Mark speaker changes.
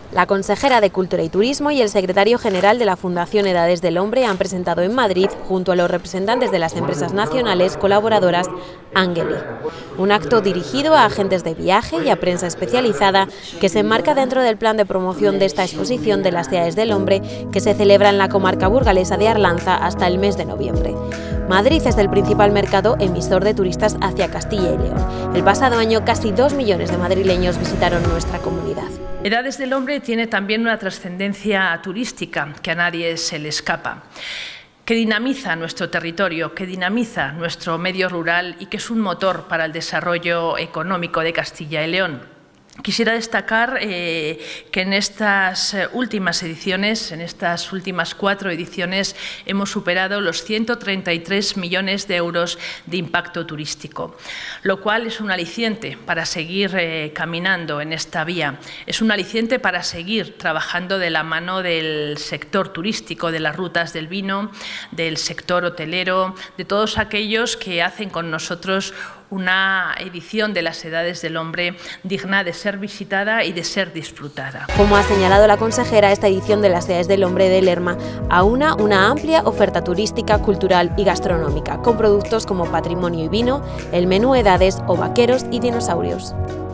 Speaker 1: La consejera de Cultura y Turismo y el secretario general de la Fundación Edades del Hombre han presentado en Madrid, junto a los representantes de las empresas nacionales colaboradoras, Angeli, un acto dirigido a agentes de viaje y a prensa especializada que se enmarca dentro del plan de promoción de esta exposición de las Edades del Hombre que se celebra en la comarca burgalesa de Arlanza hasta el mes de noviembre. Madrid es el principal mercado emisor de turistas hacia Castilla y León. El pasado año casi 2 millones de madrileños visitaron nuestra comunidad.
Speaker 2: Edades del Hombre tiene también una trascendencia turística que a nadie se le escapa, que dinamiza nuestro territorio, que dinamiza nuestro medio rural y que es un motor para el desarrollo económico de Castilla y León. Quisiera destacar que en estas últimas ediciones, en estas últimas 4 ediciones, hemos superado los 133 millones de euros de impacto turístico, lo cual es un aliciente para seguir caminando en esta vía, es un aliciente para seguir trabajando de la mano del sector turístico, de las rutas del vino, del sector hotelero, de todos aquellos que hacen con nosotros una edición de las Edades del Hombre digna de ser visitada y de ser disfrutada.
Speaker 1: Como ha señalado la consejera, esta edición de las Edades del Hombre de Lerma aúna una amplia oferta turística, cultural y gastronómica, con productos como patrimonio y vino, el menú Edades o vaqueros y dinosaurios.